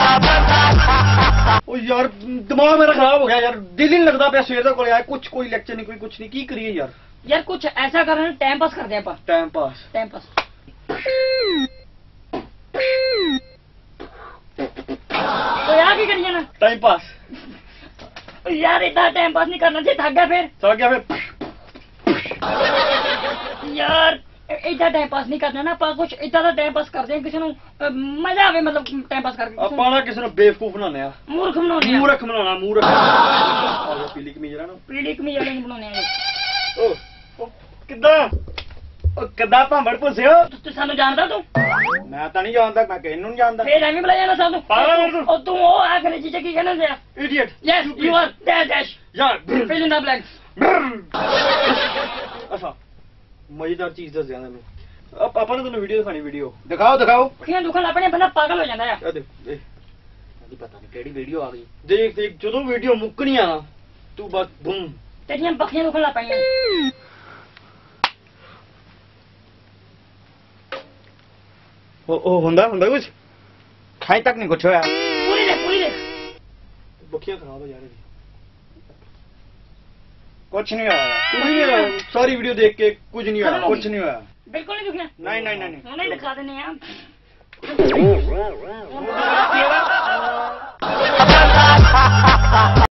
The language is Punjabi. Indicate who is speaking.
Speaker 1: ओ यार दिमाग मेरा खराब हो गया यार, दिल ही नहीं लगता पे सवेर को यार, कुछ कोई लेक्चर नहीं, कोई कुछ नहीं, की करिए यार।
Speaker 2: यार कुछ ऐसा करना, टाइम पास कर दे आप।
Speaker 1: टाइम पास
Speaker 2: तो यार की करिए ना
Speaker 1: टाइम पास।
Speaker 2: यार इतना टाइम पास नहीं करना चाहिए, थक गया फिर।
Speaker 1: थक गया फिर
Speaker 2: यार इतना टाइम पास नहीं करना ना, पर कुछ इतना टाइम पास कर दें किसी ਨੂੰ मजा आवे, मतलब टाइम पास करके
Speaker 1: ਆਪਾਂ ਨਾ ਕਿਸੇ ਨੂੰ ਬੇਵਕੂਫ ਬਣਾਉਂਦੇ ਆ,
Speaker 2: ਮੂਰਖ ਬਣਾਉਂਦੇ ਆ।
Speaker 1: ਮੂਰਖ ਬਣਾਉਣਾ, ਮੂਰਖ। ਆ ਪੀਲੀ ਕਮੀਜ਼ ਨਾ,
Speaker 2: ਪੀਲੀ ਕਮੀਜ਼ ਵਾਲੇ ਨੂੰ ਬਣਾਉਂਦੇ ਆ।
Speaker 1: ਓ ਕਿੱਦਾਂ, ਓ ਕਿੱਦਾਂ ਭਾਂਬੜ ਪੁੱਸਿਓ?
Speaker 2: ਤੂੰ ਸਾਨੂੰ ਜਾਣਦਾ ਤੂੰ?
Speaker 1: ਮੈਂ ਤਾਂ ਨਹੀਂ ਜਾਣਦਾ, ਮੈਂ ਕਿਸੇ ਨੂੰ ਨਹੀਂ ਜਾਣਦਾ।
Speaker 2: ਫੇਰ ਐਵੇਂ ਬੁਲਾਇਆ ਨਾ ਸਾਨੂੰ। ਉਹ ਤੂੰ ਉਹ ਆਖਰੀ ਚੀਜ਼ ਕੀ ਕਹਿਣਾ ਸੀ?
Speaker 1: Idiot.
Speaker 2: Yes you are dash
Speaker 1: ਯਾਰ
Speaker 2: ਫਿਲ ਇਨ ਦ ਬਲੈਂਕਸ।
Speaker 1: ਅੱਛਾ ਮਜ਼ੇਦਾਰ ਚੀਜ਼ ਦੱਸ ਦਿਆਂ ਤੈਨੂੰ, ਆਪਾਂ ਨੇ ਤੈਨੂੰ ਵੀਡੀਓ ਦਿਖਾਣੀ, ਵੀਡੀਓ ਦਿਖਾਓ ਦਿਖਾਓ।
Speaker 2: ਅੱਖੀਆਂ ਦੁਖਣ ਲੱਗ ਪੈਣੀਆਂ, ਬੰਦਾ ਪਾਗਲ ਹੋ ਜਾਂਦਾ ਆ।
Speaker 1: ਇਹ ਦੇਖ ਦੇਖ, ਨਹੀਂ ਪਤਾ ਨਹੀਂ ਕਿਹੜੀ ਵੀਡੀਓ ਆ ਗਈ। ਦੇਖ ਦੇਖ, ਜਦੋਂ ਵੀਡੀਓ ਮੁੱਕਣੀ ਆ ਤੂੰ ਬਸ ਬੂਮ,
Speaker 2: ਤੇਰੀਆਂ ਬੱਖੀਆਂ ਦੁਖਣ ਲੱਗ ਪੈਣੀਆਂ।
Speaker 1: ਉਹ ਹੁੰਦਾ ਕੁਝ ਖਾਈ ਤੱਕ ਨਹੀਂ ਕੁਛ ਹੋਇਆ।
Speaker 2: ਪੂਰੀ ਦੇਖ
Speaker 1: ਬੱਖੀਆਂ ਖਰਾਬ ਹੋ ਜਾ ਰਹੀ, ਕੁਛ ਨਹੀਂ ਹੋਇਆ, ਕੁਝ ਨਹੀਂ ਹੋਇਆ। ਸਾਰੀ ਵੀਡੀਓ ਦੇਖ ਕੇ ਕੁਝ ਨਹੀਂ ਹੋਇਆ, ਕੁਛ ਨਹੀਂ ਹੋਇਆ,
Speaker 2: ਬਿਲਕੁਲ ਨਹੀਂ ਦੁਖੀਆਂ।
Speaker 1: ਨਹੀਂ
Speaker 2: ਹੁਣੇ ਦਿਖਾ ਦਿੰਦੇ ਆ।